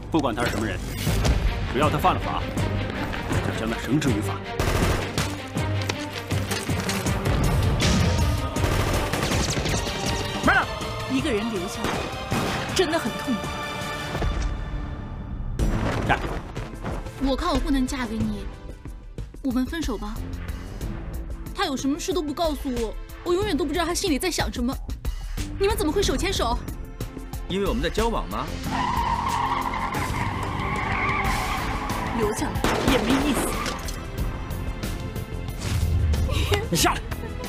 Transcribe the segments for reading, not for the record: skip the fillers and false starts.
不管他是什么人，只要他犯了法，就将他绳之于法。慢点！ 一个人留下来，真的很痛苦。 站！ 我看我不能嫁给你，我们分手吧。他有什么事都不告诉我，我永远都不知道他心里在想什么。你们怎么会手牵手？ 因为我们在交往吗？ 留下来也没意思。 你下来！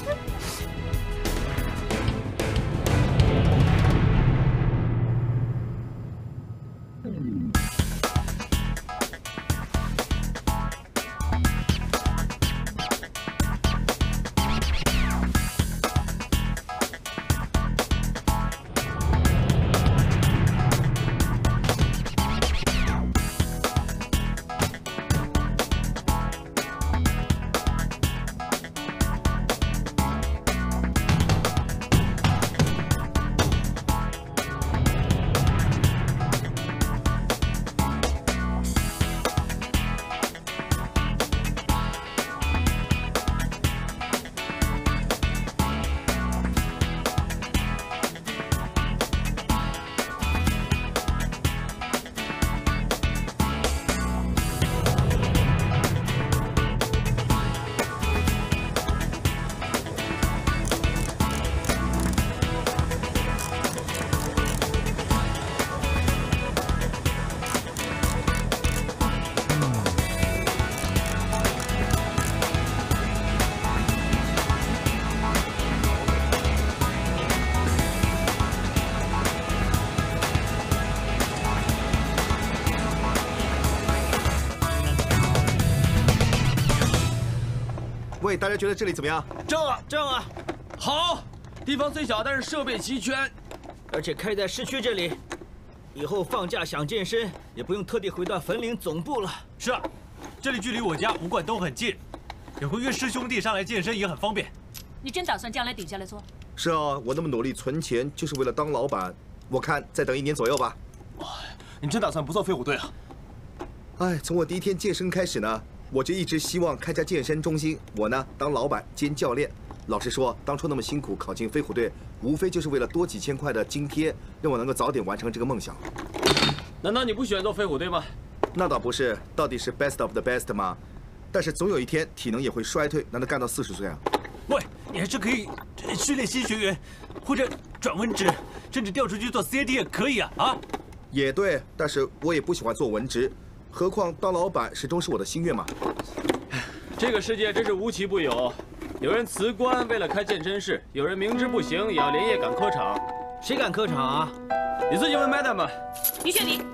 喂，大家觉得这里怎么样？ 正啊，好，地方虽小，但是设备齐全，而且开在市区这里，以后放假想健身也不用特地回到粉岭总部了。 是啊，这里距离我家武馆都很近，有个约师兄弟上来健身也很方便。 你真打算将来顶下来做？ 是啊，我那么努力存钱，就是为了当老板。我看再等1年左右吧。 你真打算不做飞虎队啊？ 哎，从我第一天健身开始呢，我就一直希望开家健身中心，我呢当老板兼教练。老实说，当初那么辛苦考进飞虎队，无非就是为了多几千块的津贴，让我能够早点完成这个梦想。 难道你不选做飞虎队吗？ 那倒不是，到底是 best of the best 吗？但是总有一天体能也会衰退，难道干到40岁啊？ 喂，你还是可以训练新学员，或者转文职，甚至调出去做 CAD 也可以啊！啊， 也对，但是我也不喜欢做文职，何况当老板始终是我的心愿嘛。 这个世界真是无奇不有，有人辞官为了开健身室，有人明知不行也要连夜赶科场。谁赶科场啊？你自己问 Madam 吧。 于炫礼。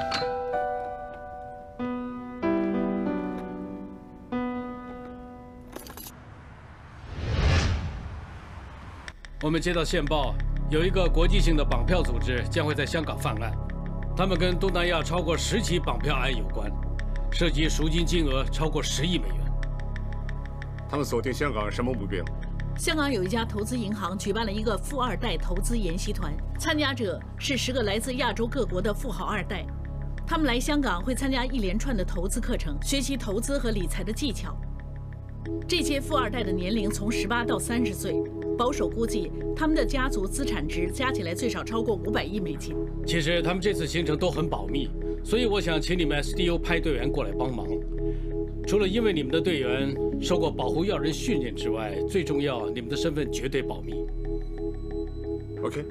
我们接到线报，有一个国际性的绑票组织将会在香港犯案，他们跟东南亚超过10起绑票案有关，涉及赎金金额超过10亿美元。 他们锁定香港什么目标？ 香港有一家投资银行举办了一个富二代投资研习团，参加者是10个来自亚洲各国的富豪2代。他们来香港会参加一连串的投资课程，学习投资和理财的技巧。这些富二代的年龄从18到30岁，保守估计他们的家族资产值加起来最少超过500亿美金。 其实他们这次行程都很保密，所以我想请你们 SDU 派队员过来帮忙。除了因为你们的队员受过保护要人训练之外，最重要，你们的身份绝对保密。 OK。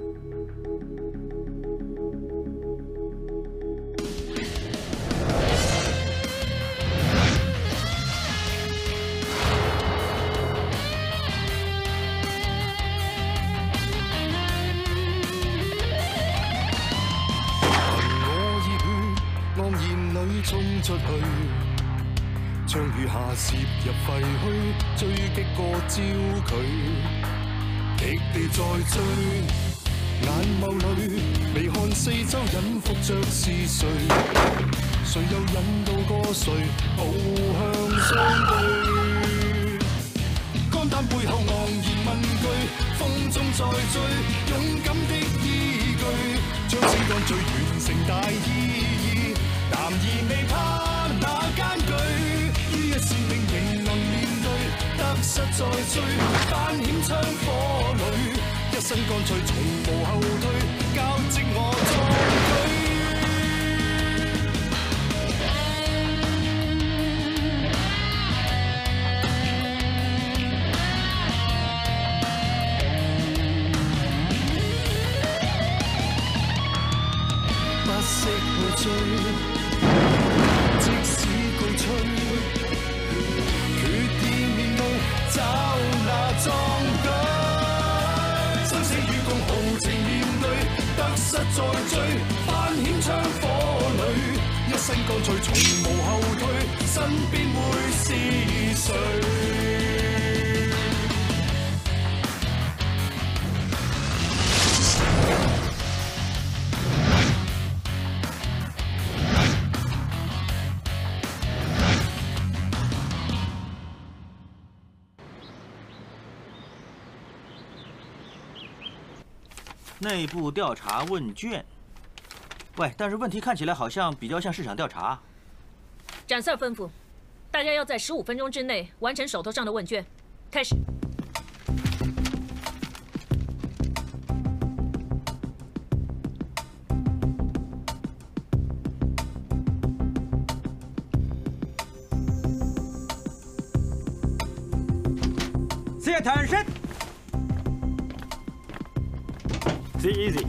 衝出去，將雨下攝入廢墟，追擊過焦距，極地在追，眼眸裏微看四周隱伏着是誰，誰又引導過誰步向相對？肝膽背後昂然問句，風中再追，勇敢的依據，將先幹最完成大意義。 男兒未怕那艱巨，於一使命仍能面對，得失在追，翻險槍火裏，一身乾脆從無後退，交織我壯舉。 不惜去追，即使告吹，決意面對，找那壯舉。生死與共，豪情面對，得失在追，翻險槍火裏，一身乾脆，從無後退，身邊會是誰？ 内部调查问卷，喂，但是问题看起来好像比较像市场调查。 展Sir吩咐，大家要在15分钟之内完成手头上的问卷。开始。 Pay attention. Stay easy。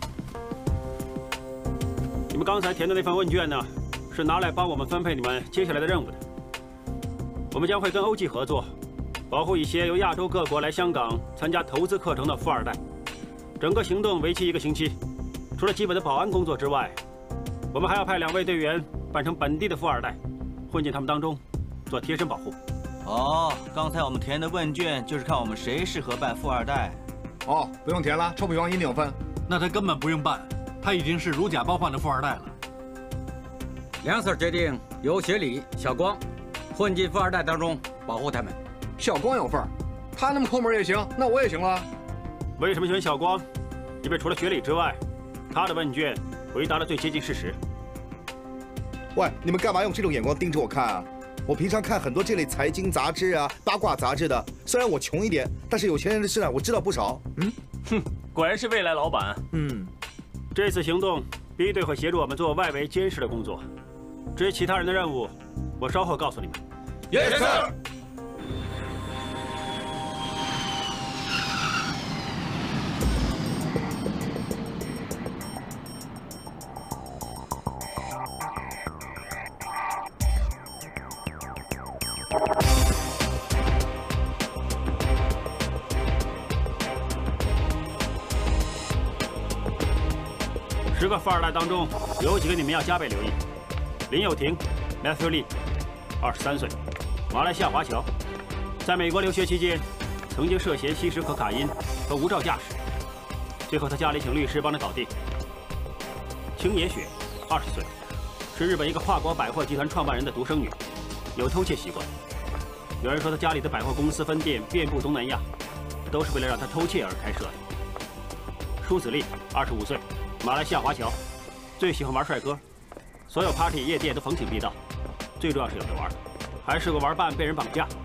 你们刚才填的那份问卷呢，是拿来帮我们分配你们接下来的任务的。我们将会跟欧记合作，保护一些由亚洲各国来香港参加投资课程的富二代。整个行动为期1个星期。除了基本的保安工作之外，我们还要派2位队员扮成本地的富二代，混进他们当中，做贴身保护。 哦，刚才我们填的问卷就是看我们谁适合扮富二代。 哦，不用填了，臭屁王一定分。 那他根本不用办，他已经是如假包换的富二代了。 梁 Sir 决定由雪里、小光混进富二代当中，保护他们。 小光有份儿，他那么抠门也行，那我也行了。 为什么选小光？因为除了学历之外，他的问卷回答的最接近事实。 喂，你们干嘛用这种眼光盯着我看啊？ 我平常看很多这类财经杂志啊、八卦杂志的，虽然我穷一点，但是有钱人的事呢，我知道不少。 哼，果然是未来老板。 这次行动 B 队会协助我们做外围监视的工作，至于其他人的任务，我稍后告诉你们。 Yes, sir. 10个富二代当中，有几个你们要加倍留意：林友廷 Matthew Lee， 23岁，马来西亚华侨，在美国留学期间，曾经涉嫌吸食可卡因和无照驾驶，最后他家里请律师帮他搞定。青野雪，20岁，是日本一个跨国百货集团创办人的独生女，有偷窃习惯。有人说他家里的百货公司分店遍布东南亚，都是为了让他偷窃而开设的。舒子立，25岁。 马来西亚华侨，最喜欢玩帅哥，所有 party 夜店都逢请必到，最重要是有的玩，还是个玩伴被人绑架。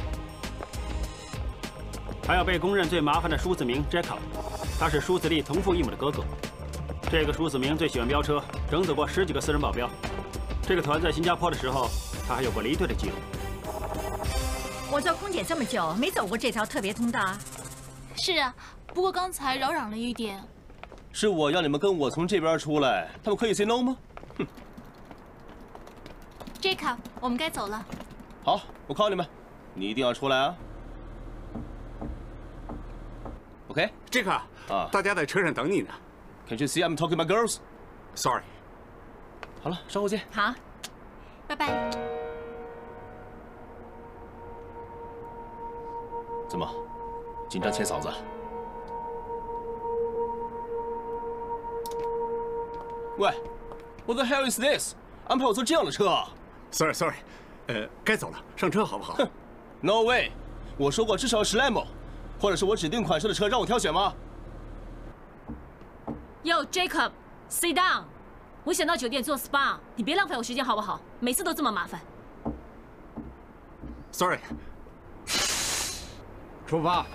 还有被公认最麻烦的舒子明 Jacob， 他是舒子立同父异母的哥哥。这个舒子明最喜欢飙车，整走过10几个私人保镖。这个团在新加坡的时候，他还有过离队的记录。 我做空姐这么久，没走过这条特别通道啊。 是啊，不过刚才扰攘了一点。 是我要你们跟我从这边出来，他们可以 say no 吗？哼 ，Jacob， 我们该走了。 好，我靠你们，你一定要出来啊 ！OK，Jacob， 啊， 大家在车上等你呢。 Can't you see I'm talking about girls? Sorry。 好了，稍后见。 好， 拜拜。 怎么，紧张钱嫂子？ 喂 ，What the hell is this？ 安排我坐这样的车啊 ？Sorry， 该走了，上车好不好？ 哼 ，No way！ 我说过至少10 Lambo， 或者是我指定款式的车，让我挑选吗 Yo， Jacob，sit down。 我想到酒店做 SPA， 你别浪费我时间好不好？每次都这么麻烦。 Sorry。出发。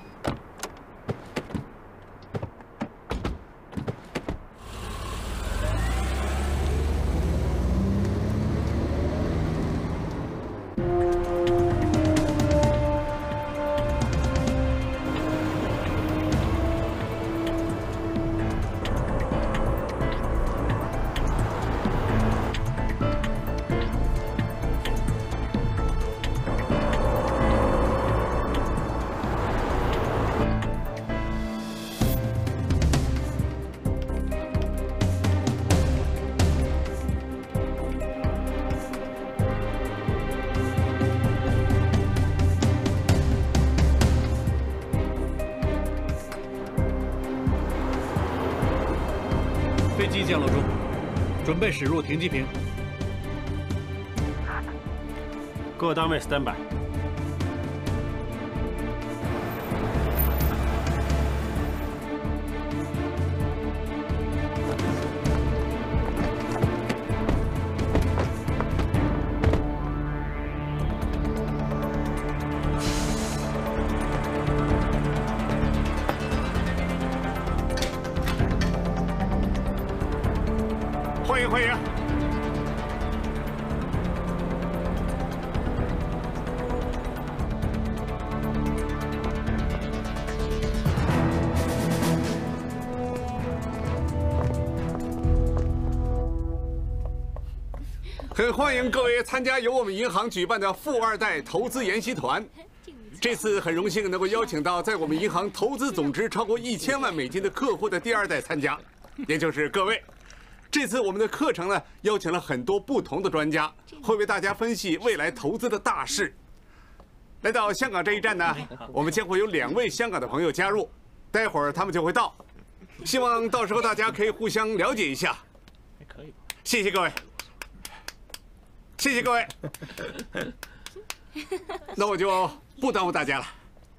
飞机降落中，准备驶入停机坪。 各单位 stand by。 欢迎欢迎！很欢迎各位参加由我们银行举办的富二代投资研习团。这次很荣幸能够邀请到在我们银行投资总值超过1000万美金的客户的第二代参加，也就是各位。 这次我们的课程呢，邀请了很多不同的专家，会为大家分析未来投资的大势。来到香港这一站呢，我们将会有2位香港的朋友加入，待会儿他们就会到，希望到时候大家可以互相了解一下。可以，谢谢各位，谢谢各位。那我就不耽误大家了。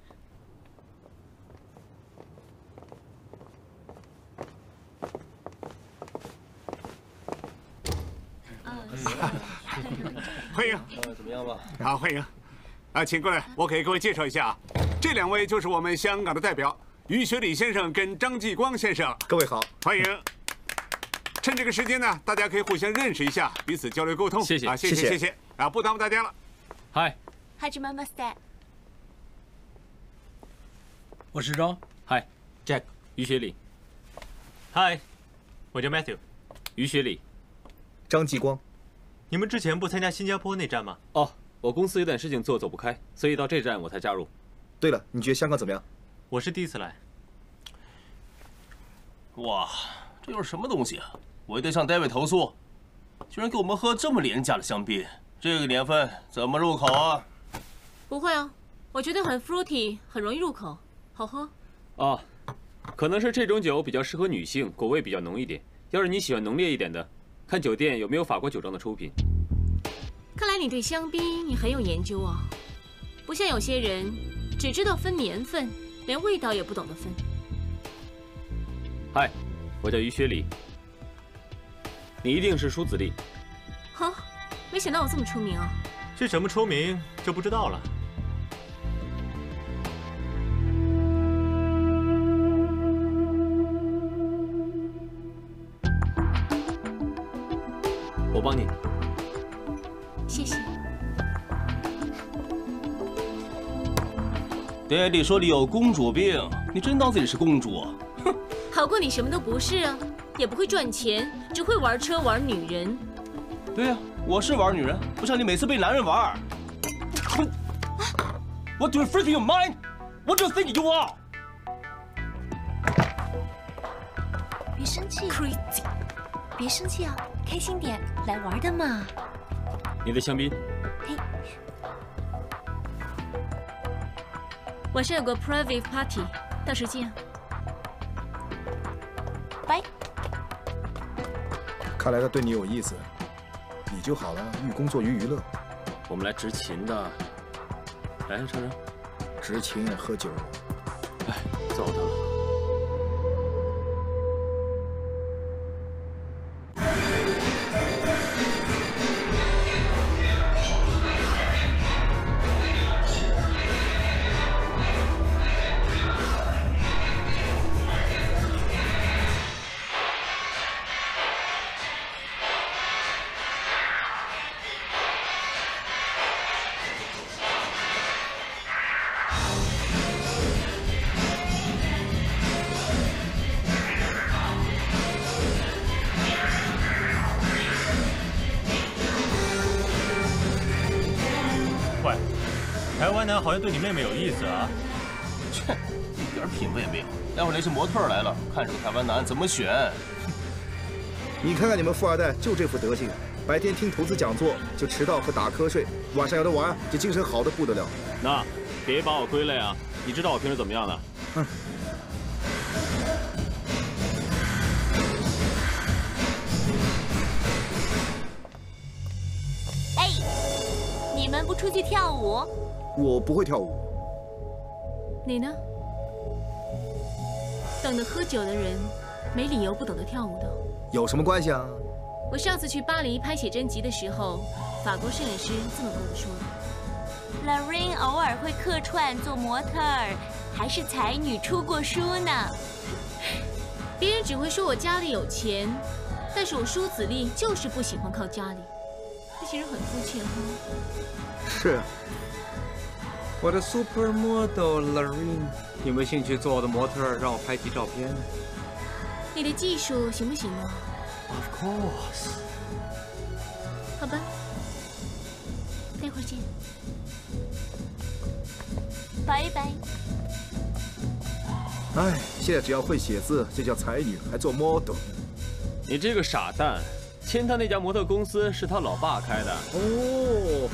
欢迎， 怎么样吧？ 好，欢迎。请过来，我给各位介绍一下啊，这2位就是我们香港的代表于学礼先生跟张继光先生。 各位好， 欢迎。趁这个时间呢，大家可以互相认识一下，彼此交流沟通。 谢谢， 谢谢啊，不耽误大家了。 嗨， 哈吉妈妈 stay。 我是张。 嗨 ，Jack， 于学礼。 嗨，我叫 Matthew， 于学礼。 张继光。 你们之前不参加新加坡那站吗？ 哦，我公司有点事情做，走不开，所以到这站我才加入。 对了，你觉得香港怎么样？ 我是第一次来。 哇，这又是什么东西啊？我得向单位投诉，居然给我们喝这么廉价的香槟，这个年份怎么入口啊？ 不会啊，我觉得很 fruity， 很容易入口，好喝。 哦，可能是这种酒比较适合女性，果味比较浓一点。要是你喜欢浓烈一点的。 看酒店有没有法国酒庄的出品。 看来你对香槟也很有研究啊，不像有些人只知道分年份，连味道也不懂得分。 嗨，我叫于学礼。你一定是舒子丽。 好，没想到我这么出名啊！ 是什么出名就不知道了。 我帮你， 谢谢。 爹地说你有公主病，你真当自己是公主啊？ 哼，好过你什么都不是啊，也不会赚钱，只会玩车玩女人。 对呀，我是玩女人，不像你每次被男人玩。What do you think you mind? What do you think you are? 别生气 ，Crazy， 别生气啊。 开心点，来玩的嘛！ 你的香槟。 嘿， 晚上有个 private party， 到时见。 拜。 看来他对你有意思，你就好了，寓工作于娱乐。 我们来执勤的。来，尝尝。 执勤喝酒。 哎，糟蹋了。 男好像对你妹妹有意思啊。 切，一点品味也没有。待会儿那些模特来了，看这个台湾男怎么选。 你看看你们富二代就这副德行，白天听投资讲座就迟到和打瞌睡，晚上有的玩就精神好的不得了。 那别把我归类啊！你知道我平时怎么样的？ 哎，你们不出去跳舞？ 我不会跳舞。 你呢？懂得喝酒的人，没理由不懂得跳舞的。 有什么关系啊？ 我上次去巴黎拍写真集的时候，法国摄影师这么跟我说的 ：Lorraine 偶尔会客串做模特儿，还是才女出过书呢。别人只会说我家里有钱，但是我舒子丽就是不喜欢靠家里。这些人很肤浅哈。 是。 我的 supermodel Lorraine， 有没有兴趣做我的模特，让我拍几照片？ 你的技术行不行呢 ？Of course。 好吧，待会儿见。拜拜。 哎，现在只要会写字就叫才女，还做 model。 你这个傻蛋，签他那家模特公司是他老爸开的。 哦。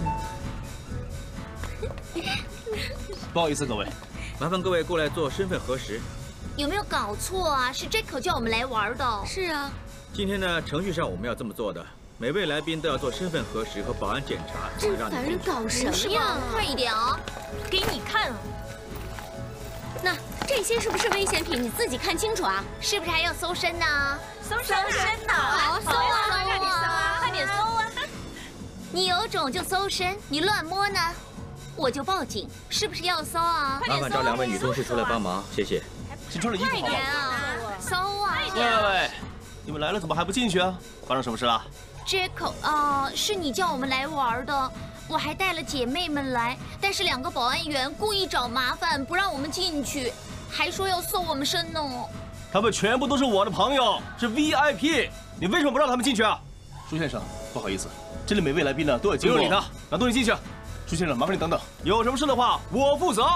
不好意思，各位， 麻烦各位过来做身份核实。 有没有搞错啊？是 Jaco 叫我们来玩的。 是啊。 今天呢，程序上我们要这么做的，每位来宾都要做身份核实和保安检查。 这凡人搞什么呀？快一点啊！给你看。那这些是不是危险品？你自己看清楚啊！是不是还要搜身呢？ 搜身呢？ 好，搜啊， 快点搜啊！ 快点搜啊！你有种就搜身，你乱摸呢，我就报警，是不是要搜啊？ 麻烦找2位女同事出来帮忙，谢谢。 先穿了衣服好不好？ 快点啊！搜啊！ 喂，你们来了怎么还不进去啊？发生什么事了 ？Jaco 是你叫我们来玩的，我还带了姐妹们来，但是2个保安员故意找麻烦，不让我们进去，还说要搜我们身呢。 他们全部都是我的朋友，是 VIP， 你为什么不让他们进去啊？朱先生，不好意思，这里每位来宾呢都有经过。不用理他，让东西进去。朱先生，麻烦你等等，有什么事的话我负责。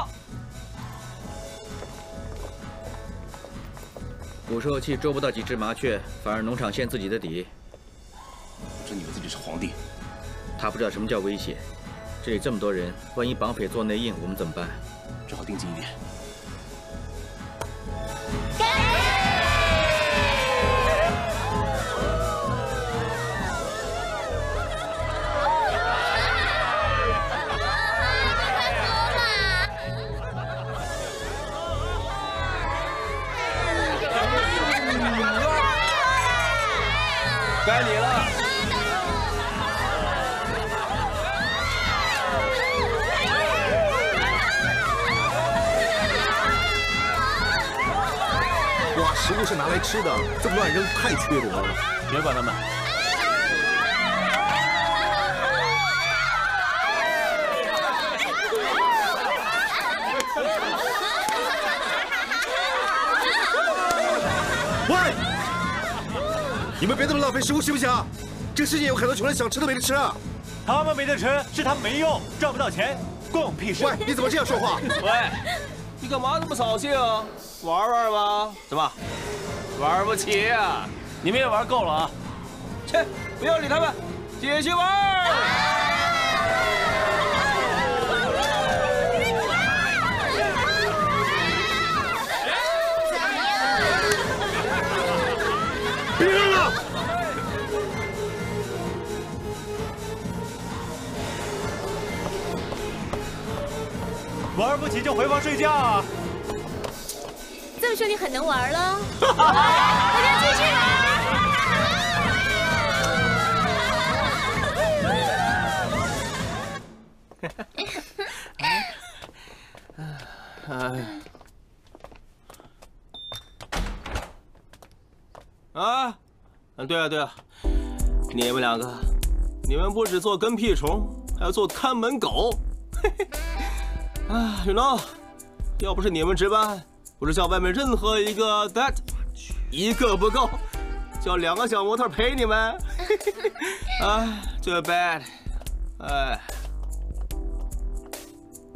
捕兽器捉不到几只麻雀，反而农场陷自己的底。 真以为自己是皇帝？ 他不知道什么叫威胁。这里这么多人，万一绑匪做内应，我们怎么办？ 只好盯紧一点。 该你了。 哇，食物是拿来吃的，这么乱扔太缺德了。 别管他们。 喂！你们别这么浪费食物行不行？这个世界有很多穷人想吃都没得吃啊！ 他们没得吃，是他们没用，赚不到钱，关我们屁事！ 喂，你怎么这样说话？ 喂，你干嘛这么扫兴啊？玩玩吧？怎么，玩不起啊？你们也玩够了啊？切，不要理他们，继续玩！ 别扔了！ 玩不起就回房睡觉啊！ 这么说你很能玩了，大家继续玩。 啊，对啊对啊，你们2个，你们不止做跟屁虫，还要做看门狗。啊，you know， 要不是你们值班，不是叫外面任何一个 that， 一个不够，叫2个小模特陪你们。啊，too bad， 哎。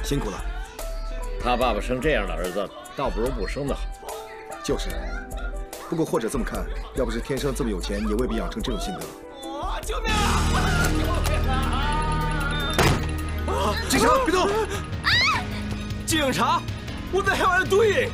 辛苦了。 他爸爸生这样的儿子，倒不如不生的好。 就是。不过或者这么看，要不是天生这么有钱，也未必养成这种性格。 救命啊！ 警察，别动！ 警察 ，What the hell are you doing？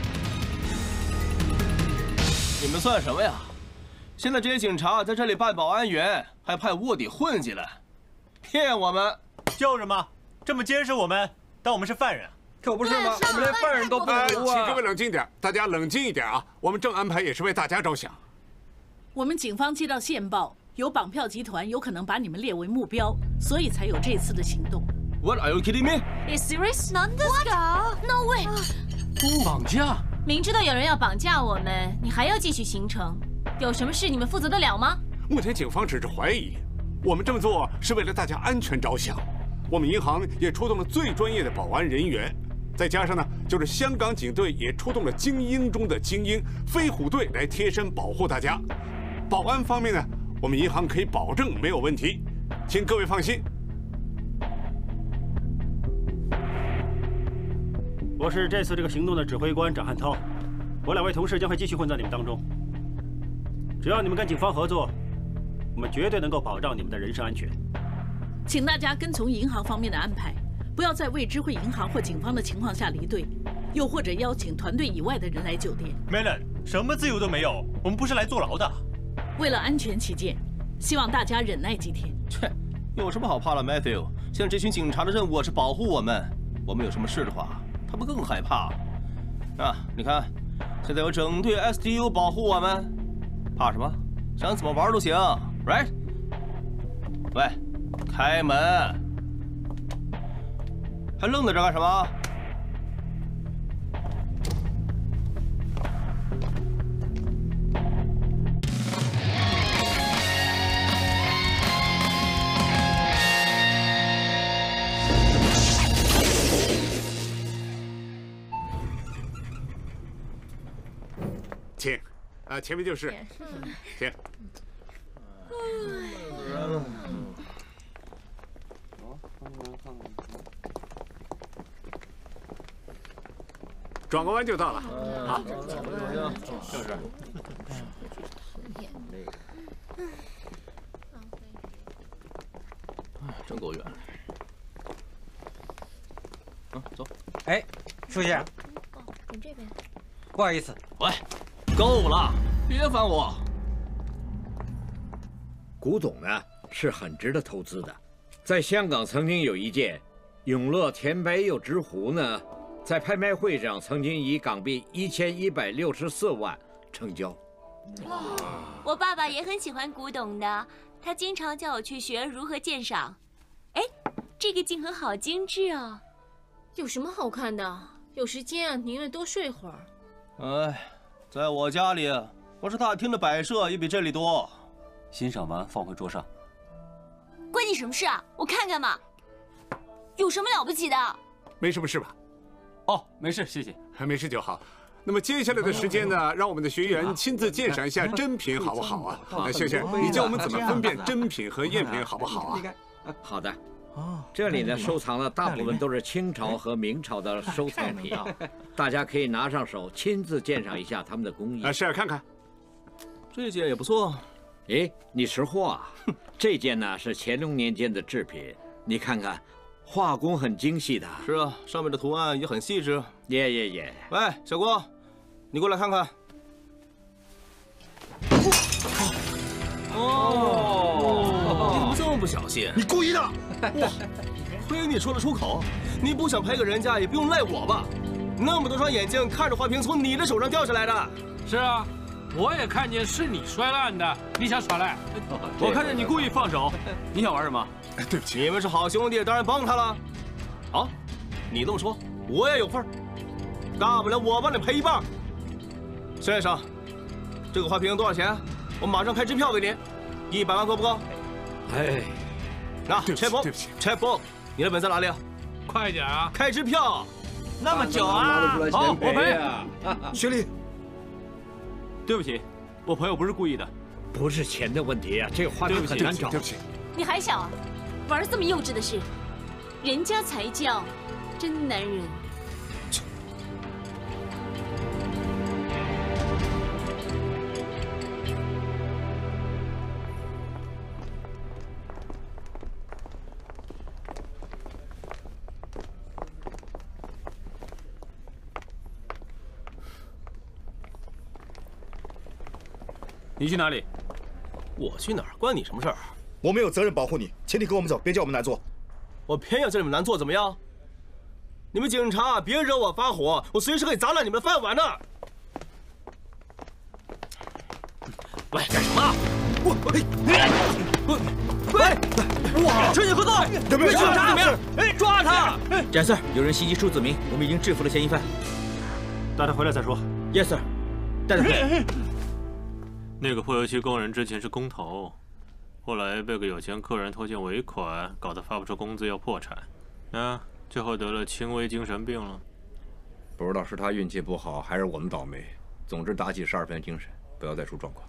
你们算什么呀？现在这些警察在这里扮保安员，还派卧底混进来，骗我们！ 就是嘛，这么监视我们，当我们是犯人。 可不是吗？我们连犯人都不如啊！ 请各位冷静点，大家冷静一点啊！我们正安排也是为大家着想。 我们警方接到线报，有绑票集团有可能把你们列为目标，所以才有这次的行动。 What are you kidding me? Is serious? なんですか No way! 绑架？ 明知道有人要绑架我们，你还要继续行程，有什么事你们负责得了吗？ 目前警方只是怀疑，我们这么做是为了大家安全着想。我们银行也出动了最专业的保安人员。再加上呢，就是香港警队也出动了精英中的精英飞虎队来贴身保护大家。保安方面呢，我们银行可以保证没有问题，请各位放心。 我是这次这个行动的指挥官张汉涛，我2位同事将会继续混在你们当中。只要你们跟警方合作，我们绝对能够保障你们的人身安全。 请大家跟从银行方面的安排。不要在未知会银行或警方的情况下离队，又或者邀请团队以外的人来酒店。 Melon， 什么自由都没有，我们不是来坐牢的。 为了安全起见，希望大家忍耐几天。 切，有什么好怕了 ，Matthew？ 现在这群警察的任务是保护我们，我们有什么事的话，他们更害怕。啊，你看，现在有整队 SDU 保护我们，怕什么？想怎么玩都行 ，right？ 喂，开门！还愣在这干什么？ 请，前面就是，请。转个弯就到了，好。 就是。真够远。走。 哎，舒先生， 你这边。 不好意思。 喂，够了，别烦我。 古董呢是很值得投资的，在香港曾经有一件永乐甜白釉之壶呢。在拍卖会上，曾经以港币1164万成交。 我爸爸也很喜欢古董的，他经常叫我去学如何鉴赏。哎，这个镜盒好精致哦。 有什么好看的？有时间啊，宁愿多睡会儿。 哎，在我家里，我是大厅的摆设也比这里多。 欣赏完放回桌上。 关你什么事啊？我看看嘛。有什么了不起的？ 没什么事吧？ 哦，没事，谢谢。 没事就好。那么接下来的时间呢，让我们的学员亲自鉴赏一下真品，好不好啊？秀秀，你教我们怎么分辨真品和赝品，好不好啊？ 好的。这里呢，收藏的大部分都是清朝和明朝的收藏品，大家可以拿上手，亲自鉴赏一下他们的工艺。 是啊，看看。 这件也不错。 哎，你识货啊？这件呢是乾隆年间的制品，你看看。画工很精细的， 是啊，上面的图案也很细致。 耶！ 喂，小郭，你过来看看。哦，你怎么这么不小心？ 你故意的！ 哇，亏你说得出口。你不想赔给人家，也不用赖我吧？那么多双眼睛看着花瓶从你的手上掉下来的。 是啊，我也看见是你摔烂的，你想耍赖？ 我看见你故意放手，你想玩什么？ 对不起， 你们是好兄弟，当然帮他了。好，你这么说，我也有份儿。大不了我帮你赔一半。先生，这个花瓶多少钱？我马上开支票给你，100万够不够？ 哎， 那 checkbook，你的本在哪里啊？ 快点啊！ 开支票。 那么久啊！ 好，我赔。 学礼。 对不起，我朋友不是故意的。 不是钱的问题啊，这个花瓶很难找。 对不起。 你还小啊，玩这么幼稚的事，人家才叫真男人。 你去哪里？ 我去哪儿？关你什么事儿？ 我们有责任保护你，请你跟我们走，别叫我们难做。 我偏要叫你们难做，怎么样？你们警察别惹我发火，我随时可以砸烂你们的饭碗的。喂，干什么？喂！哇！彻底合作！有没有警察？哎，抓他！ 展 Sir， 有人袭击数字明，我们已经制服了嫌疑犯。 带他回来再说。 Yes Sir， 带他回来。 那个破油漆工人之前是工头，后来被个有钱客人拖欠尾款，搞得发不出工资要破产，最后得了轻微精神病了。 不知道是他运气不好，还是我们倒霉。总之打起12分精神，不要再出状况。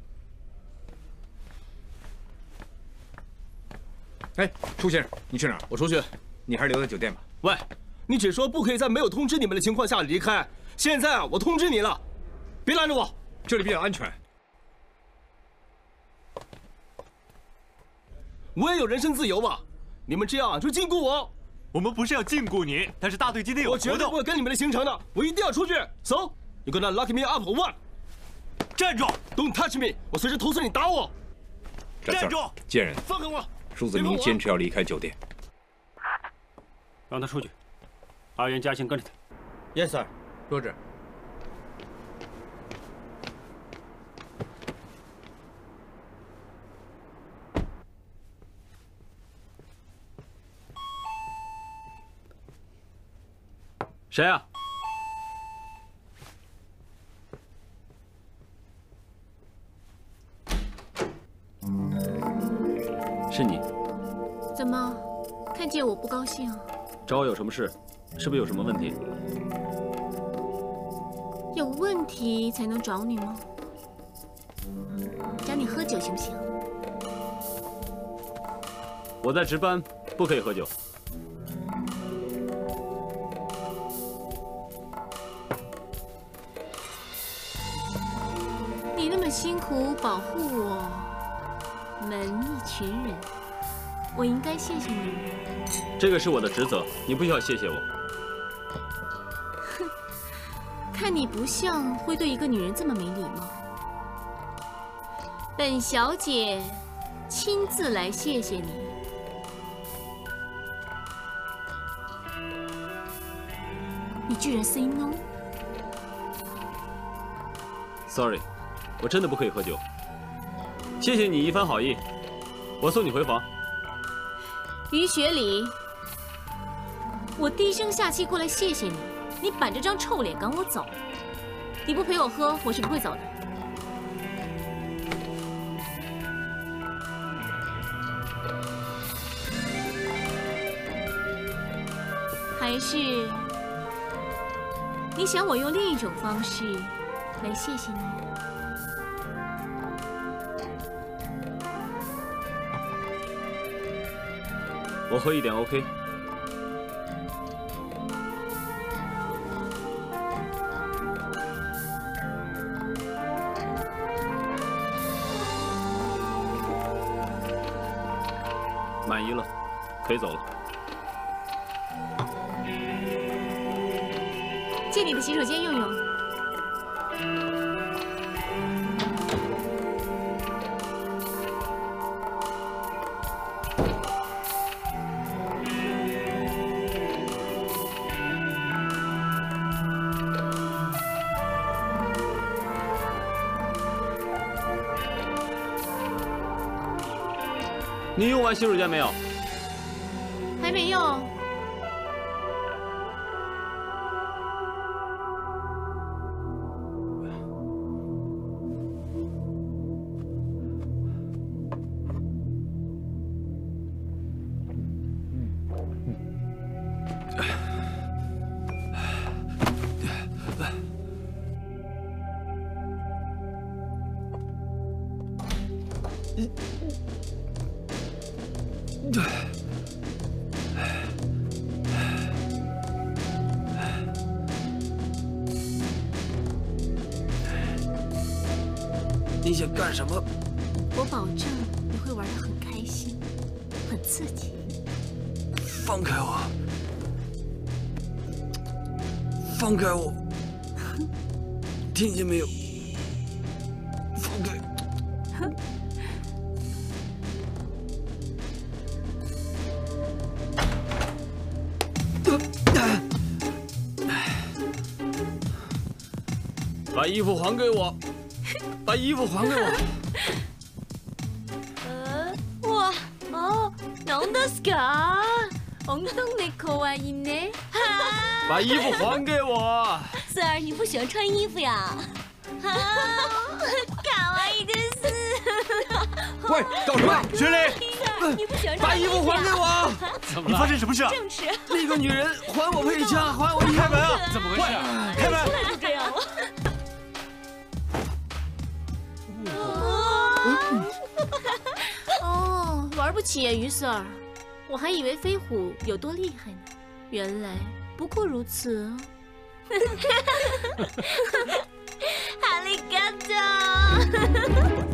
哎，楚先生，你去哪儿？ 我出去。 你还是留在酒店吧。 喂，你只说不可以在没有通知你们的情况下离开，现在我通知你了，别拦着我。 这里比较安全。 我也有人身自由吧？你们这样就禁锢我。 我们不是要禁锢你，但是大队今天有活动， 我绝对不会跟你们的行程的，我一定要出去。So you gonna lock me up or what？ 站住 ！Don't touch me！ 我随时投诉你打我。 站住！ 贱人， 放开我！ 数字明坚持要离开酒店， 让他出去。阿元、嘉庆跟着他。 Yes Sir， 说着。 谁啊？是你？ 怎么，看见我不高兴？ 找我有什么事？是不是有什么问题？ 有问题才能找你吗？找你喝酒行不行？ 我在值班，不可以喝酒。 你那么辛苦保护我们一群人，我应该谢谢你吗？ 这个是我的职责，你不需要谢谢我。 哼，看你不像会对一个女人这么没礼貌。本小姐亲自来谢谢你。你居然 say no？ Sorry， 我真的不可以喝酒。谢谢你一番好意，我送你回房。 于雪里，我低声下气过来谢谢你，你板着张臭脸赶我走。你不陪我喝，我是不会走的。还是你想我用另一种方式来谢谢你？ 我喝一点 OK。满意了，可以走了。 借你的洗手间用用。 你用完洗手间没有？ 还没用。 你想干什么？ 我保证你会玩得很开心，很刺激。 放开我！放开我！听见没有？放开！把衣服还给我！把衣服还给我！ 哇哦，なんですか？엉덩이可愛いね。 把衣服还给我！ Sir， 你不喜欢穿衣服呀？可愛いです。 喂，搞什么？ 学理，你不喜欢把衣服还给我！ 你发生什么事啊？ 正是。 那个女人还我配枪，还我衣服！ 开门啊！ 怎么回事？ 开门！ 就这样了。哦，玩不起呀，于 Sir。我还以为飞虎有多厉害呢，原来不过如此。ありがとう。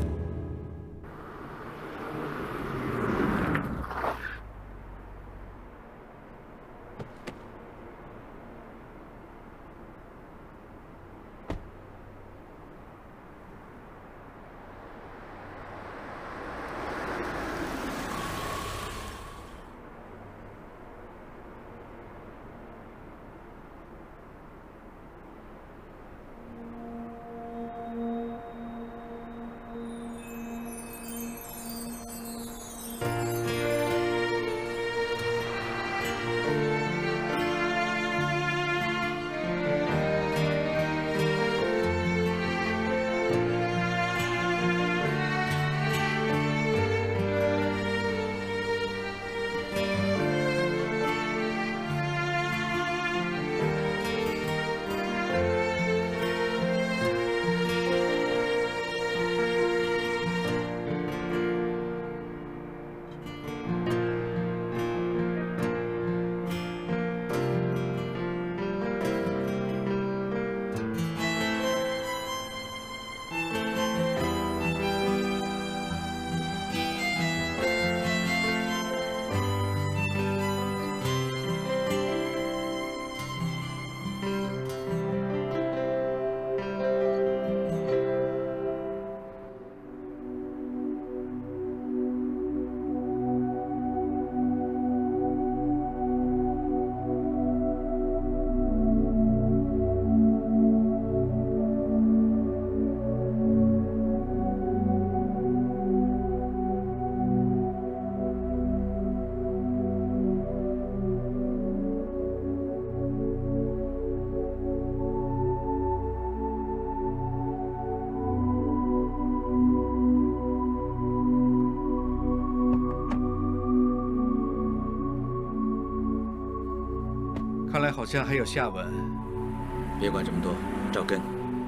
看来好像还有下文。 别管这么多，照跟。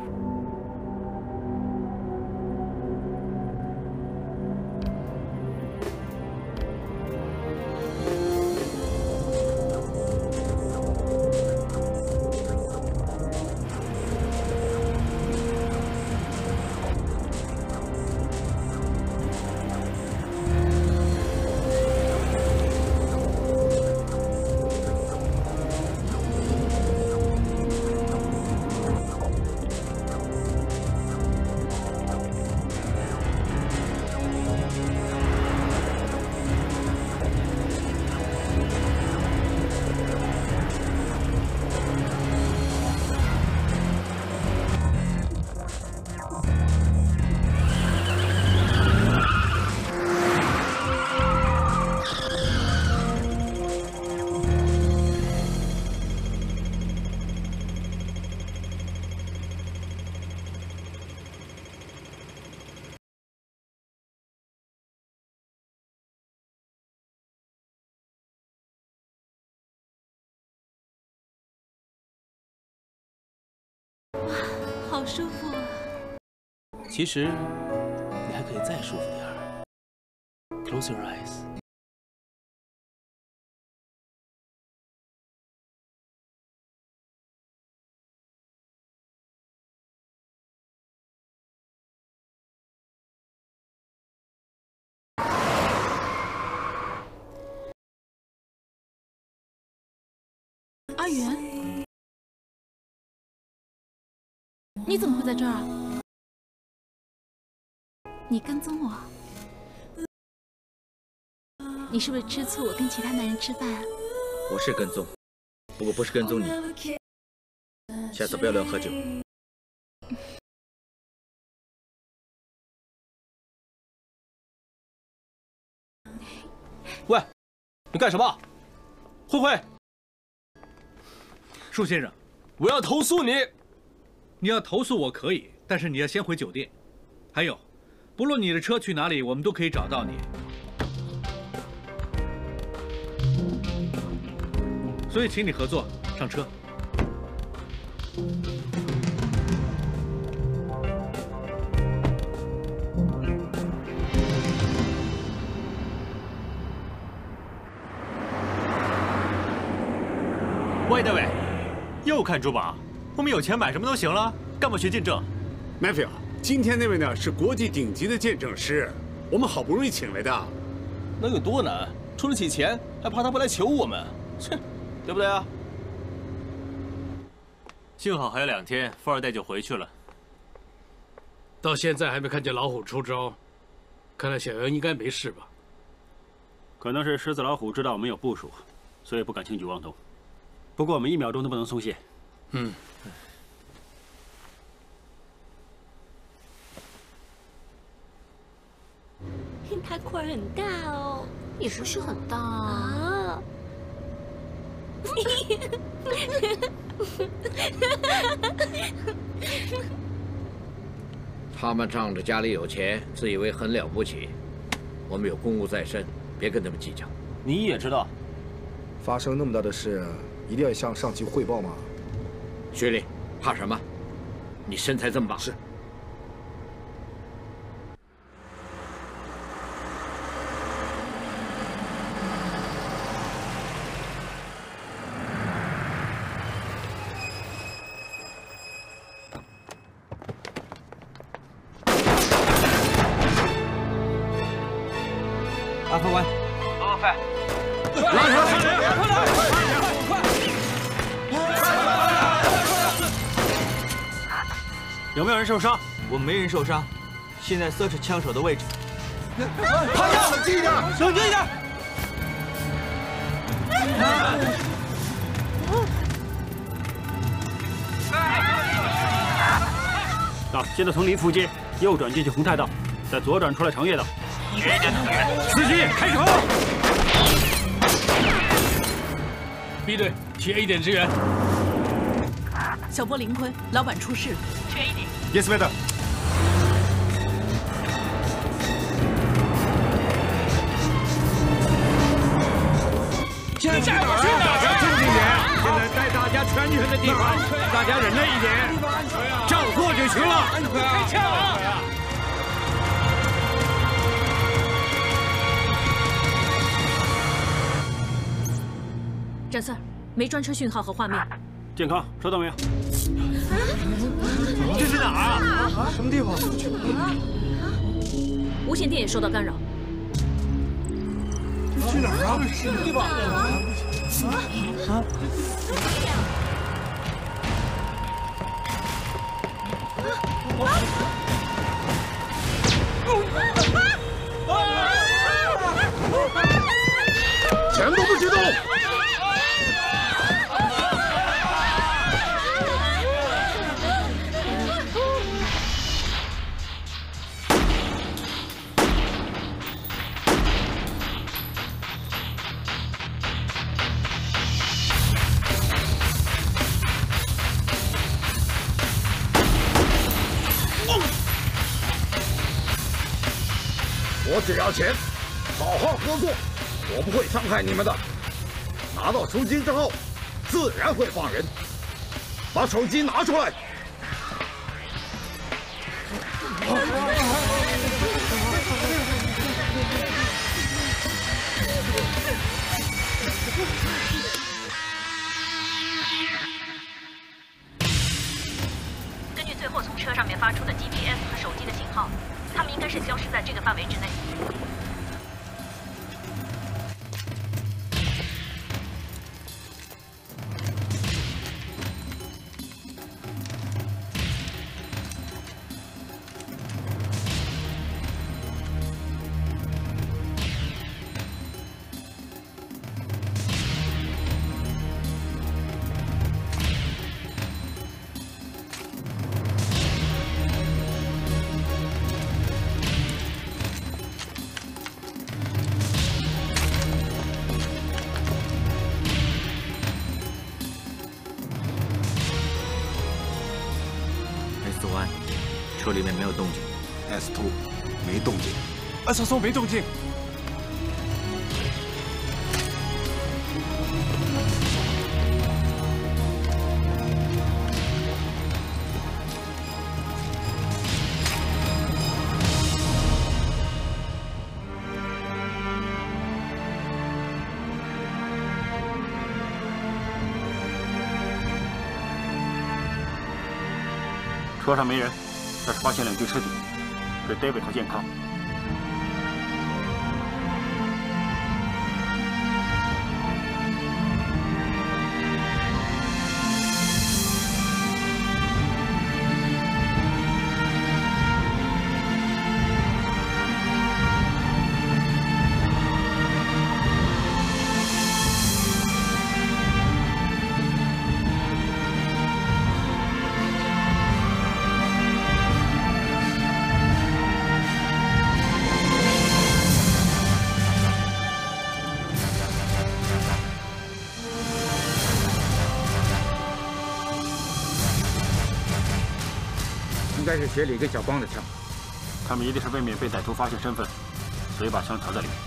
好舒服啊！ 其实你还可以再舒服点儿。Close your eyes。 园？你怎么会在这儿啊？你跟踪我？你是不是吃醋我跟其他男人吃饭啊？ 我是跟踪，不过不是跟踪你。下次不要乱喝酒。 喂，你干什么？慧慧， 树先生， 我要投诉你。 你要投诉我可以，但是你要先回酒店。还有，不论你的车去哪里，我们都可以找到你。所以，请你合作，上车。 喂，大伟，又看珠宝？我们有钱买什么都行了，干嘛学见证 ？Matthew， 今天那位呢是国际顶级的见证师，我们好不容易请来的。 能有多难？出得起钱，还怕他不来求我们？切，对不对啊？ 幸好还有2天，富二代就回去了。 到现在还没看见老虎出招，看来小杨应该没事吧？ 可能是狮子老虎知道我们有部署，所以不敢轻举妄动。不过我们1秒钟都不能松懈。 嗯。 他块很大哦， 也不是很大啊。 他们仗着家里有钱，自以为很了不起。我们有公务在身，别跟他们计较。 你也知道， 发生那么大的事，一定要向上级汇报吗？ 薛礼，怕什么？你身材这么棒。 是。 阿副官， 阿范， 拉上他！ 有没有人受伤？ 我们没人受伤，现在search枪手的位置。 趴下，冷静一点， 冷静一点。 现在从林附近右转进去宏泰道，再左转出来长悦道。 司机开车。B 队去 A 点支援。 小波林坤，老板出事了，去 A 点。 Yes, madam。 现在大家静静点，现在在大家全权的地方，大家忍耐一点，照做就行了。开枪啊！ 展 Sir， 没专车讯号和画面。 健康，收到没有？ 这是哪儿啊？ 什么地方？ 无线电也受到干扰。 去哪儿啊？ 什么地方？ 全都不许动！我只要钱，好好合作，我不会伤害你们的。拿到赎金之后，自然会放人。把手机拿出来。 根据最后从车上面发出的 GPS 和手机的信号，他们应该是消失在这个范围之内。 说里面没有动静。 S2 没动静。 S4没动静。 车上没人，但是发现2具尸体，是 David 和健康。 应该是雪里跟小光的枪， 他们一定是为免被歹徒发现身份，所以把枪藏在里面。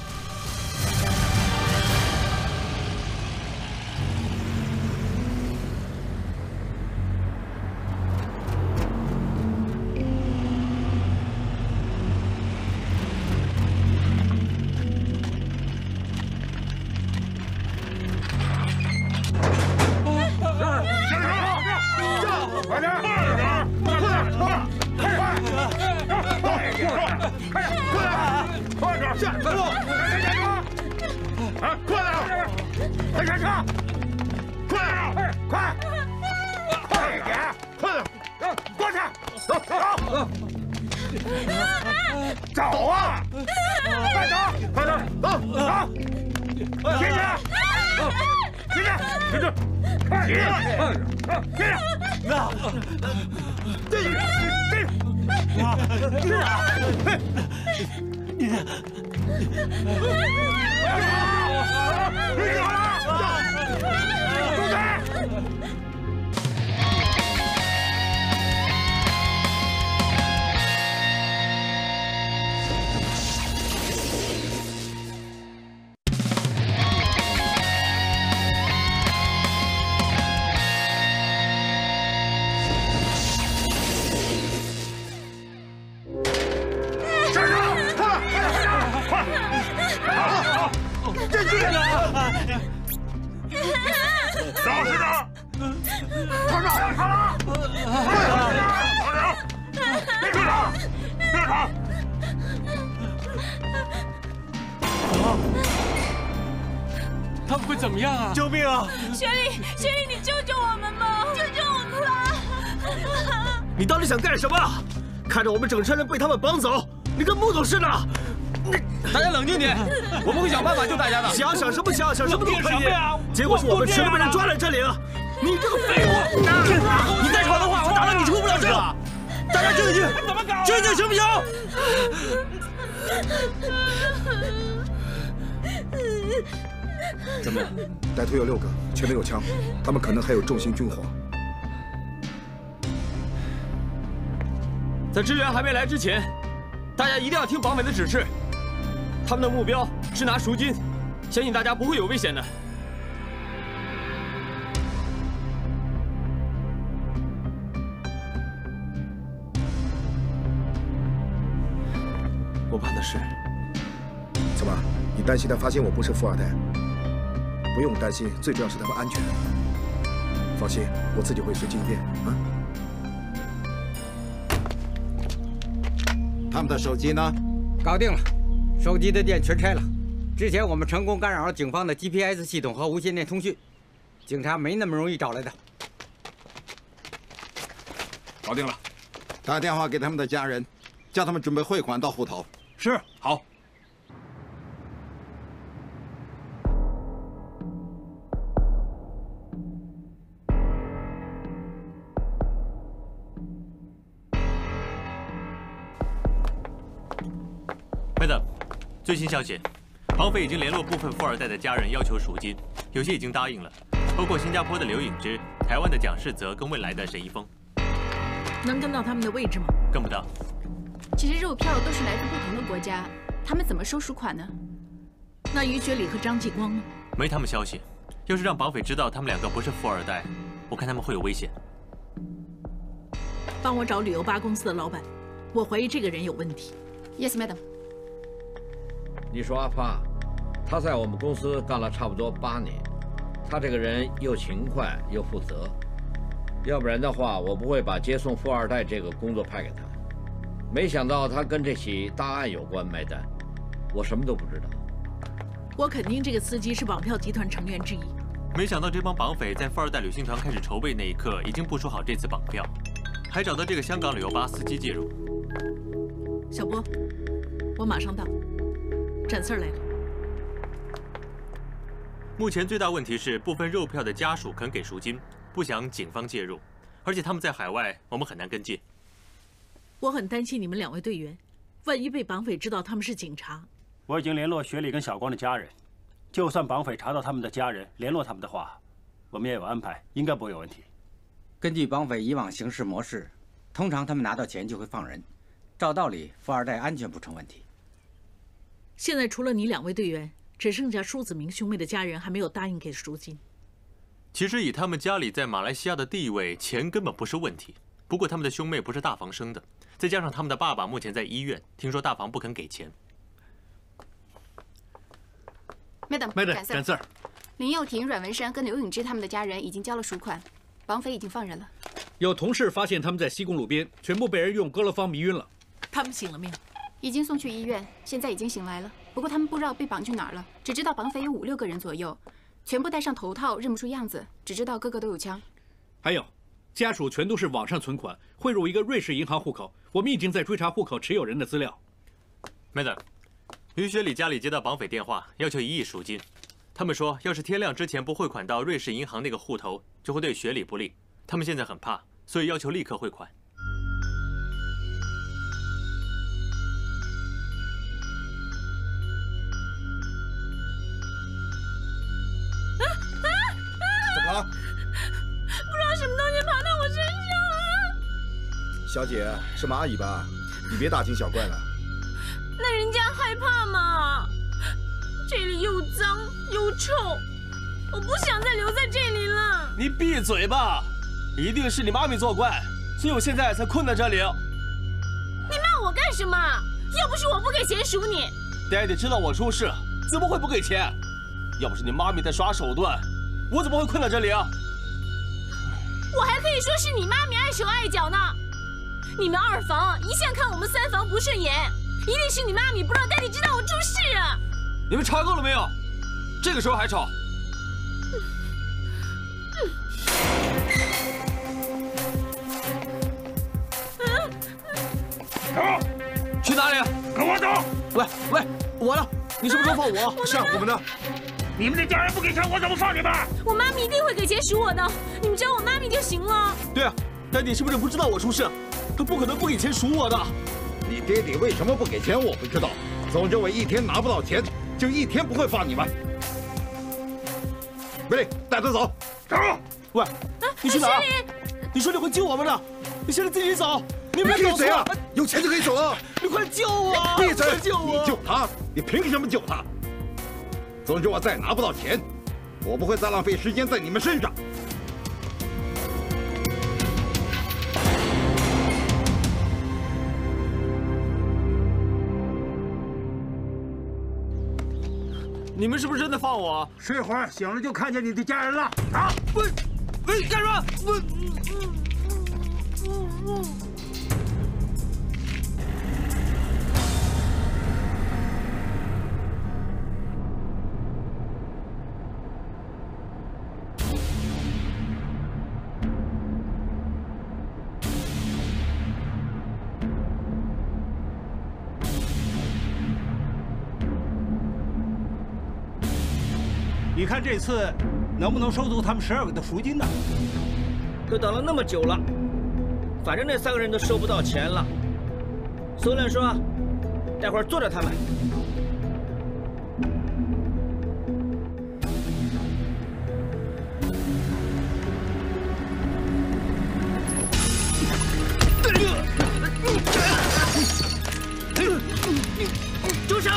他们会怎么样啊？救命啊！ 雪莉，你救救我们吧！救救我们吧！ 你到底想干什么？看着我们整车人被他们绑走，你跟不懂事呢？ 大家冷静点，我们会想办法救大家的。 想什么想什么都可以。结果是我们全都被人抓来这里了。你这个废物！你再吵的话，我打了你出不了这。大家静一静，静一静行不行？ 怎么？歹徒有6个，全都有枪，他们可能还有重型军火。 在支援还没来之前，大家一定要听绑匪的指示。他们的目标是拿赎金，相信大家不会有危险的。我怕的是， 怎么？你担心他发现我不是富二代？不用担心，最重要是他们安全。放心，我自己会随机应变啊。 他们的手机呢？ 搞定了，手机的电全拆了。之前我们成功干扰了警方的 GPS 系统和无线电通讯，警察没那么容易找来的。 搞定了，打电话给他们的家人，叫他们准备汇款到户头。 是，好。 Madam， 最新消息，绑匪已经联络部分富二代的家人，要求赎金，有些已经答应了，包括新加坡的刘颖芝、台湾的蒋世泽跟未来的沈一峰。 能跟到他们的位置吗？ 跟不到。 其实肉票都是来自不同的国家，他们怎么收赎款呢？ 那于学礼和张继光呢？ 没他们消息。要是让绑匪知道他们2个不是富二代，我看他们会有危险。 帮我找旅游巴公司的老板，我怀疑这个人有问题。 Yes, madam。 你说阿帕，他在我们公司干了差不多8年，他这个人又勤快又负责，要不然的话，我不会把接送富二代这个工作派给他。没想到他跟这起大案有关，麦丹，我什么都不知道。 我肯定这个司机是绑票集团成员之一。 没想到这帮绑匪在富二代旅行团开始筹备那一刻，已经部署好这次绑票，还找到这个香港旅游巴司机介入。 小波，我马上到。展四来了。 目前最大问题是部分肉票的家属肯给赎金，不想警方介入，而且他们在海外，我们很难跟进。 我很担心你们2位队员，万一被绑匪知道他们是警察。 我已经联络雪里跟小光的家人，就算绑匪查到他们的家人，联络他们的话，我们也有安排，应该不会有问题。 根据绑匪以往行事模式，通常他们拿到钱就会放人，照道理富二代安全不成问题。 现在除了你2位队员，只剩下舒子明兄妹的家人还没有答应给赎金。 其实以他们家里在马来西亚的地位，钱根本不是问题。不过他们的兄妹不是大房生的，再加上他们的爸爸目前在医院，听说大房不肯给钱。 Madam， 赶字儿。 林佑廷、阮文山跟刘永芝他们的家人已经交了赎款，绑匪已经放人了。 有同事发现他们在西贡路边，全部被人用哥勒芳迷晕了。 他们醒了没有？ 已经送去医院，现在已经醒来了。不过他们不知道被绑去哪儿了，只知道绑匪有5、6个人左右，全部戴上头套，认不出样子，只知道个个都有枪。 还有，家属全都是网上存款，汇入一个瑞士银行户口。我们已经在追查户口持有人的资料。 Madam。于学礼家里接到绑匪电话，要求1亿赎金。他们说，要是天亮之前不汇款到瑞士银行那个户头，就会对学礼不利。他们现在很怕，所以要求立刻汇款。 怎么了？ 不知道什么东西爬到我身上了。 小姐，是蚂蚁吧？你别大惊小怪了。 那人家害怕嘛？这里又脏又臭，我不想再留在这里了。 你闭嘴吧！一定是你妈咪作怪，所以我现在才困在这里。 你骂我干什么？要不是我不给钱赎你， 爹地知道我出事，怎么会不给钱？要不是你妈咪在耍手段，我怎么会困在这里啊？ 我还可以说是你妈咪碍手碍脚呢。你们2房一向看我们3房不顺眼。一定是你妈咪不让爹地知道我出事啊！ 你们查够了没有？这个时候还吵？ 走！ 去哪里？ 跟我走！ 喂，我呢？你什么时候放我？ 是啊，我们呢？ 你们的家人不给钱，我怎么放你们？ 我妈咪一定会给钱赎我的，你们找我妈咪就行了。 对啊，爹地是不是不知道我出事？他不可能不给钱赎我的。 你爹地为什么不给钱，我不知道。总之我1天拿不到钱，就1天不会放你们。威利，带他走。 走。 喂，你去哪儿？你说你会救我们的，你现在自己走。你别闭嘴啊！有钱就可以走了。 你快救我！ 闭嘴！ 快救我！ 你救他？你凭什么救他？总之我再拿不到钱，我不会再浪费时间在你们身上。 你们是不是真的放我？ 睡会儿，醒了就看见你的家人了。啊！ 喂，干什么？ 你看这次能不能收足他们12个的赎金呢？ 都等了那么久了，反正那3个人都收不到钱了。苏亮说，待会儿坐着他们。 住手！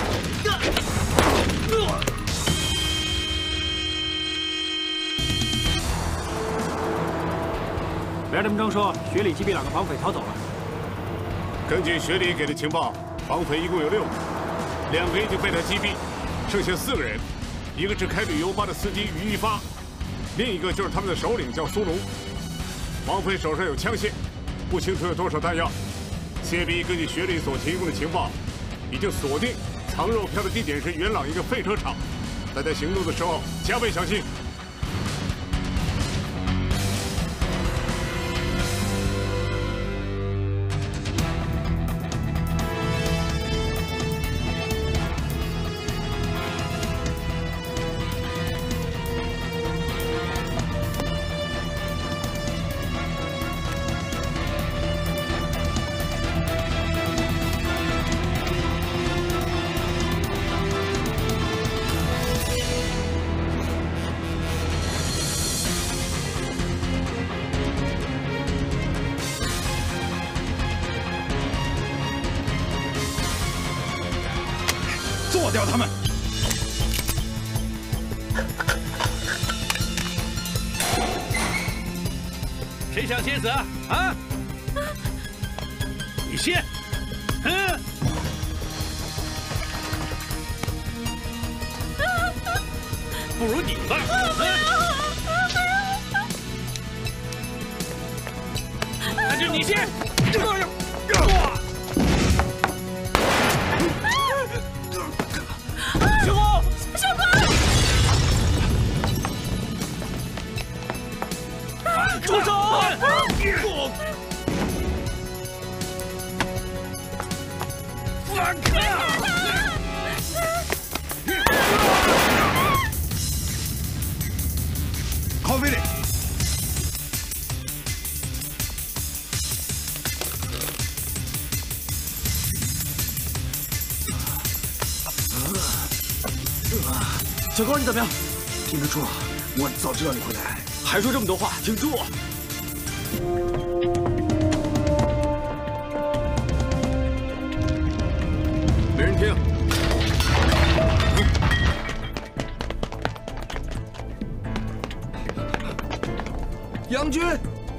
别这么正说，雪里击毙2个绑匪逃走了。 根据雪里给的情报，绑匪一共有6个，2个已经被他击毙，剩下4个人，一个是开旅游巴的司机于一发，另一个就是他们的首领叫苏龙。绑匪手上有枪械，不清楚有多少弹药。谢必根据雪里所提供的情报，已经锁定藏肉票的地点是元朗一个废车厂，大家行动的时候加倍小心。 做掉他们！ 谁想先死啊？啊！你先！不如你吧！那就你先！小光，小光！住手！放开！ 靠菲利！ 小高，你怎么样？ 听得出，我早知道你会来。 还说这么多话，挺住！没人听。 杨军。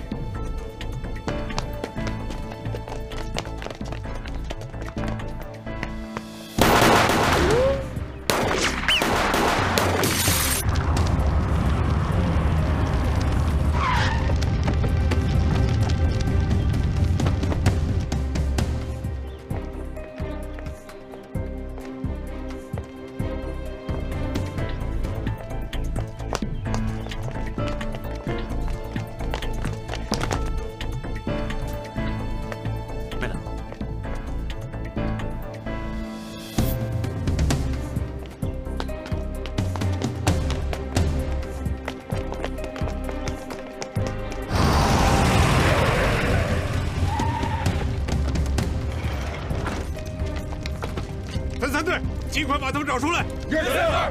分3队，尽快把他们找出来。 是。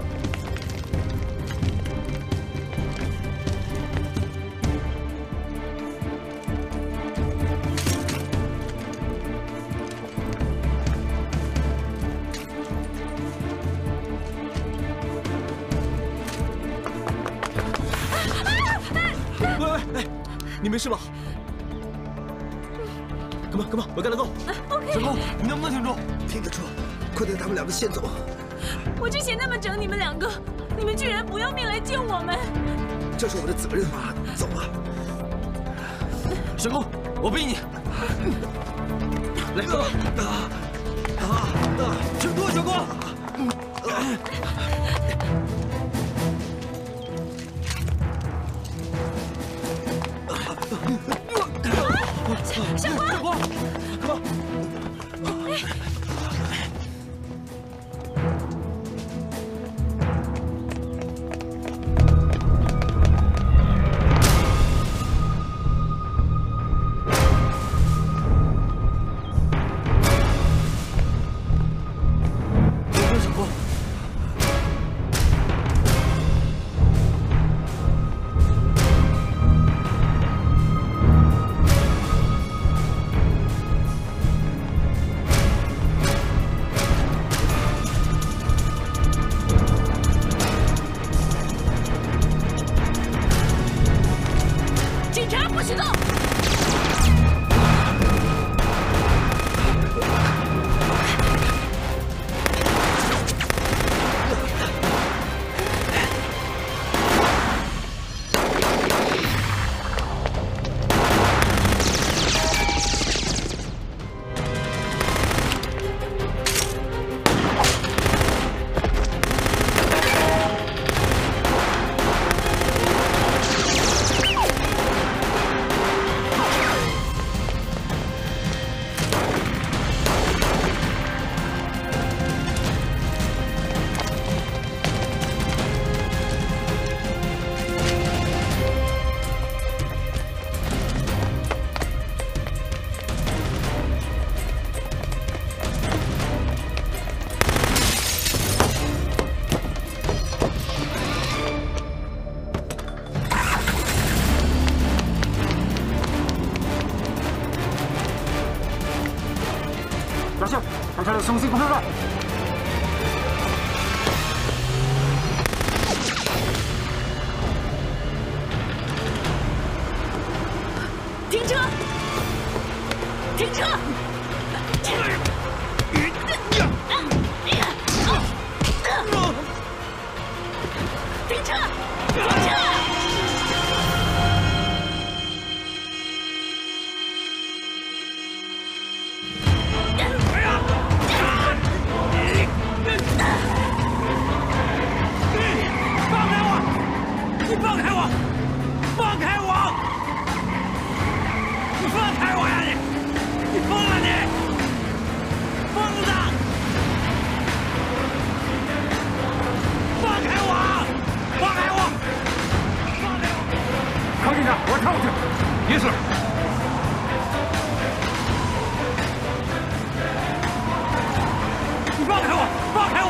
喂，你没事吧？Come on， 我跟他走。小高，你能不能挺住？ 挺得住。 快带他们2个先走！ 我之前那么整你们2个，你们居然不要命来救我们！ 这是我的责任啊！走吧， 小高，我背你。来，走吧！挺住，小高！ 小光， 小光，快！ 小停车！停车！停车！停车！ 放开我！你放开我！放开我！你放开我呀你！你疯了你！疯子！放开我！放开我！放开我！ 靠近点，我跳过去。也是。 你放开我！放开我！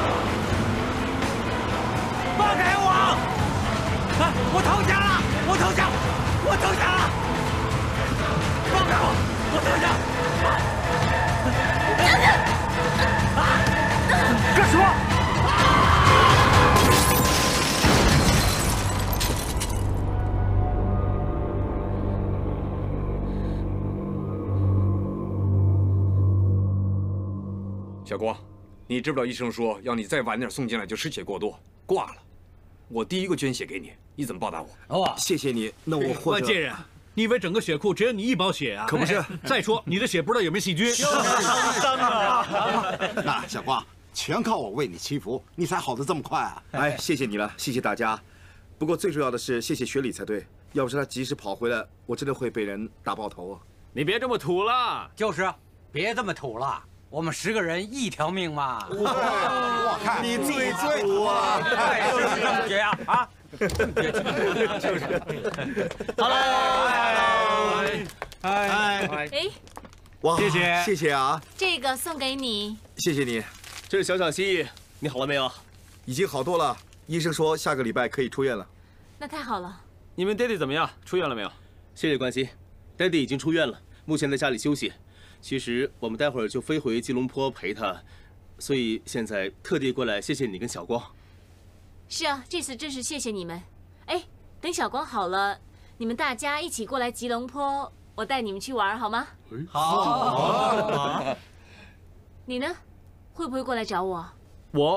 放开我！啊！我投降了！我投降！我投降了！放开我！我投降！干什么？ 小光，你知不知道医生说要你再晚点送进来就失血过多，挂了。我第一个捐血给你，你怎么报答我？ 哦，谢谢你。那我或者…… 关键人，你以为整个血库只有你一包血啊？ 可不是。 再说你的血不知道有没有细菌。 那小光，全靠我为你祈福，你才好得这么快啊！ 哎，谢谢你了，谢谢大家。不过最重要的是谢谢学礼才对，要不是他及时跑回来，我真的会被人打爆头啊！ 你别这么土了。 就是，别这么土了。我们10个人一条命嘛！ 我看你最土啊！ 就是这么绝呀！啊！ 就是好嘞！ 哎， 哇， 谢谢谢谢啊！ 这个送给你， 谢谢你。 这是小小心意，你好了没有？ 已经好多了，医生说下个礼拜可以出院了。 那太好了。 你们爹地怎么样？出院了没有？ 谢谢关心，爹地已经出院了，目前在家里休息。其实我们待会儿就飞回吉隆坡陪他，所以现在特地过来谢谢你跟小光。 是啊，这次真是谢谢你们。哎，等小光好了，你们大家一起过来吉隆坡，我带你们去玩好吗？ 好。 你呢？会不会过来找我？ 我。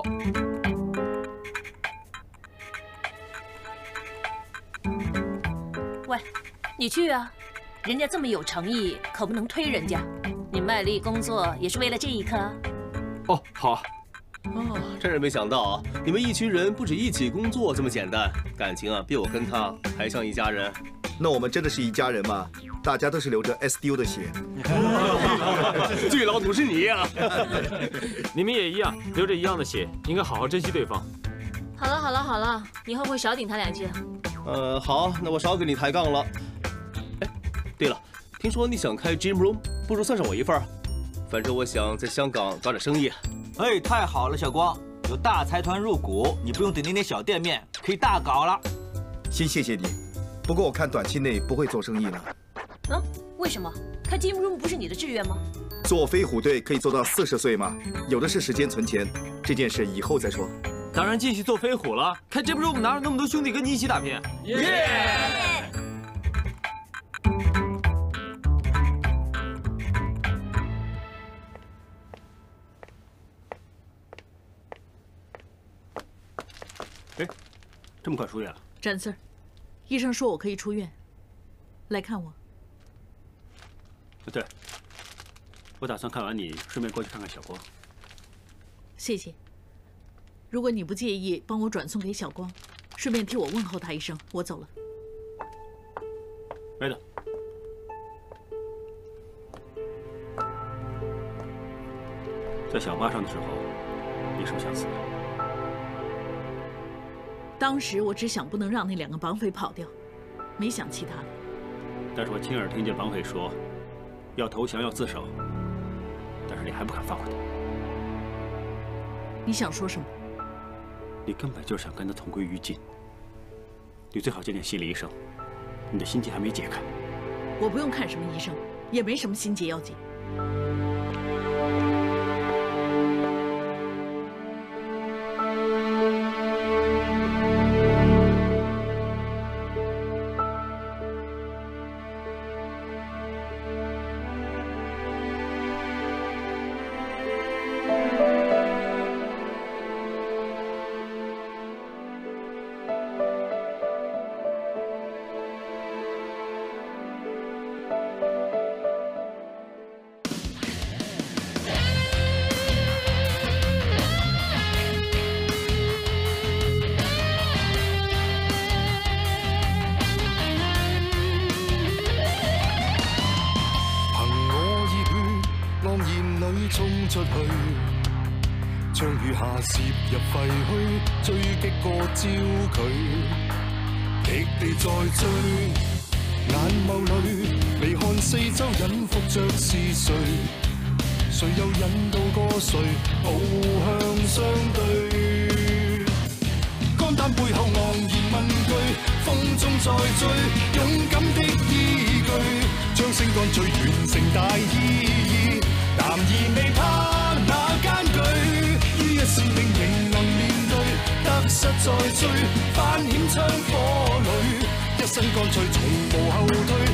喂，你去啊！人家这么有诚意，可不能推人家。你卖力工作也是为了这一刻。 哦，好。 哦，真是没想到啊！你们一群人不止一起工作这么简单，感情啊比我跟他还像一家人。 那我们真的是一家人吗？大家都是流着 SDU 的血。 最老土是你呀！ 你们也一样，流着一样的血，应该好好珍惜对方。 好了好了好了，你会不会少顶他2句？ 好，那我少给你抬杠了。哎，对了，听说你想开 gym room， 不如算上我一份。反正我想在香港搞点生意。 哎，太好了，小光，有大财团入股，你不用顶那点小店面，可以大搞了。 先谢谢你，不过我看短期内不会做生意了。 嗯，为什么？开 gym room 不是你的志愿吗？ 做飞虎队可以做到40岁吗？有的是时间存钱，这件事以后再说。 当然继续做飞虎了，开 gym room 哪有那么多兄弟跟你一起打拼？耶！ 哎，这么快出院了？ 詹Sir，医生说我可以出院，来看我。 对，我打算看完你，顺便过去看看小光。 谢谢。如果你不介意，帮我转送给小光，顺便替我问候他一声。我走了。 没的。在小巴上的时候，你是不是想死？ 当时我只想不能让那2个绑匪跑掉，没想其他的。 但是我亲耳听见绑匪说，要投降，要自首，但是你还不肯放过他。 你想说什么？ 你根本就是想跟他同归于尽。你最好见见心理医生，你的心结还没解开。 我不用看什么医生，也没什么心结要解。 將雨下攝入廢墟，追擊過焦距，極地在追，眼眸裏微看四周，隱伏着是誰？誰又引導過誰步向相對？肝膽背後昂然問句，風中再追，勇敢的依據，將聲乾脆完成大意義，男兒未怕那艱巨，於一線定仍能面對，得失再追，翻險槍火裏，一生乾脆從無後退。